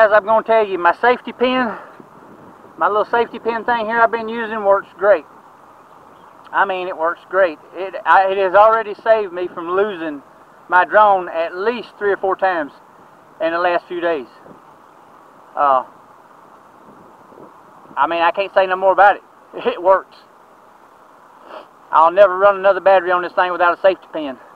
guys, I'm going to tell you, my safety pin, my little safety pin thing here I've been using works great. I mean, it works great. It has already saved me from losing my drone at least 3 or 4 times in the last few days. I mean, I can't say no more about it. It works. I'll never run another battery on this thing without a safety pin.